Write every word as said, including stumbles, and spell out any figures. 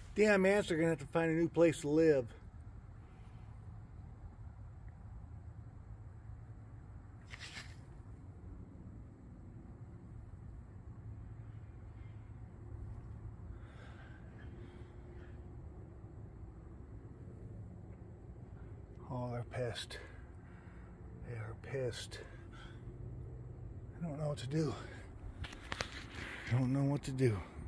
Damn ants are gonna have to find a new place to live. Oh, they're pissed. They are pissed. I don't know what to do. I don't know what to do.